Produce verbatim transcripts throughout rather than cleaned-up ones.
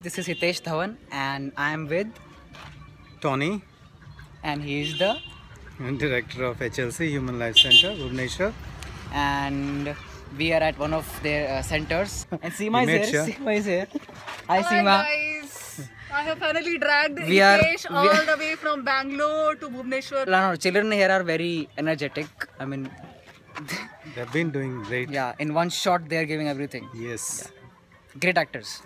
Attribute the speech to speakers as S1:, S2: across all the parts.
S1: This is Hitesh Dhawan and I am with
S2: Tony,
S1: and he is the
S2: Director of H L C Human Life Center, Bhubaneswar.
S1: and we are at one of their uh, centers. And Seema
S2: We
S1: is
S2: made
S1: here.
S2: sure.
S1: Seema is here. Hi,
S3: Hi
S1: Seema.
S3: guys, I have finally dragged
S1: We are-
S3: Hitesh
S1: we
S3: all
S1: are-
S3: the way from Bangalore to Bhubaneswar.
S1: No, no, children here are very energetic. I mean,
S2: They've been doing great.
S1: yeah, in one shot they are giving everything.
S2: Yes.
S1: Great actors.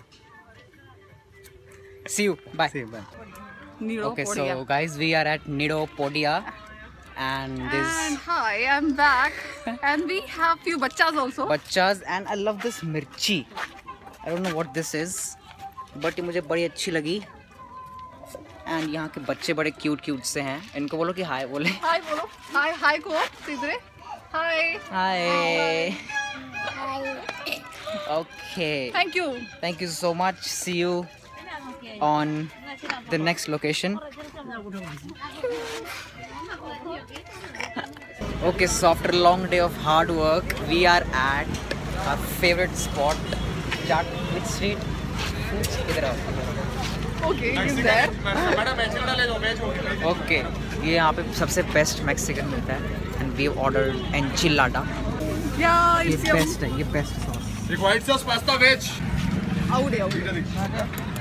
S1: See you. Bye.
S2: See, bye.
S3: Nido
S1: Okay,
S3: Podia.
S1: so guys, we are at Nido Podia, and
S3: And
S1: this
S3: hi, I'm back. And we have few bachas also.
S1: bachas, and I love this mirchi. I don't know what this is, but ये मुझे बड़ी अच्छी लगी. And यहाँ के बच्चे बड़े cute cute से हैं. इनको बोलो कि हाय बोले.
S3: Hi, bolo. Hi, hi, ko. Sidre. Hi.
S1: Hi. Okay.
S3: Thank you.
S1: Thank you so much. See you on the next location. Okay, so after a long day of hard work, we are at our favorite spot. Chaat, which street? Foods. इधर आओ.
S3: Okay, he's there.
S1: Okay, ये यहाँ पे सबसे best Mexican मिलता है. And we ordered enchilada.
S3: Yeah,
S1: ये
S3: it's your...
S1: best है. ये बेस्ट सॉस.
S4: एक white sauce pasta veg.
S3: Out, out.